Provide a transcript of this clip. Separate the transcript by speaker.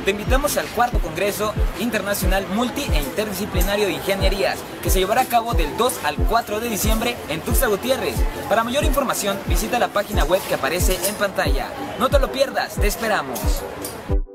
Speaker 1: te invitamos al cuarto Congreso Internacional Multi e Interdisciplinario de Ingenierías, que se llevará a cabo del 2 al 4 de diciembre en Tuxtla Gutiérrez. Para mayor información, visita la página web que aparece en pantalla. No te lo pierdas, te esperamos.